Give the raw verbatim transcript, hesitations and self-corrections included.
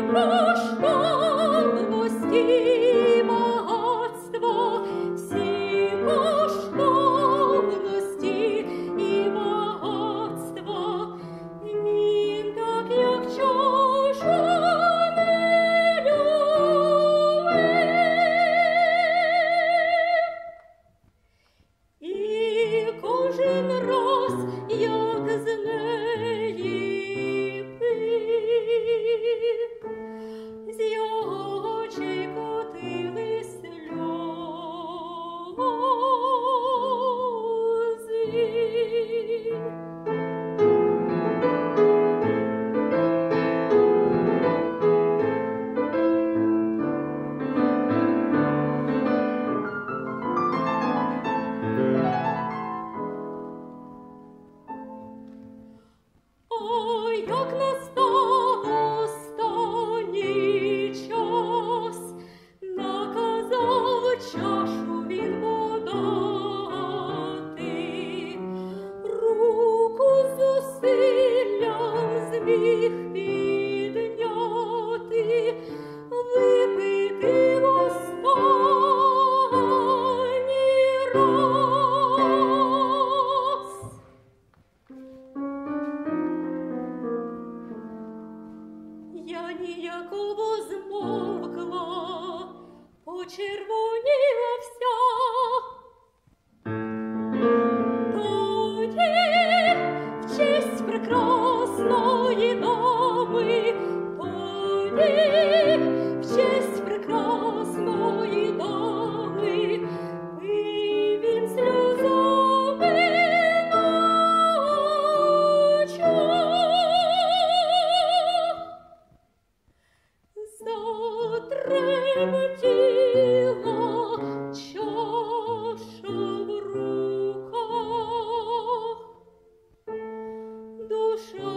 коштовності багатства, всі коштовності і багатства, він так, як чаша не любив. І кожен раз, як з неї пив, з його очей котили сльози. Ой, як настав останній час, наказав чашу він подати, руку з зусиллям зміг підняти, випити в останній раз. Я ніяково змовкла, почервоніла вся. Тоді в честь прекрасної дами, тоді в честь прекрасної дами, пив він сльозами на очах. Затремтіла чаша в руках, душа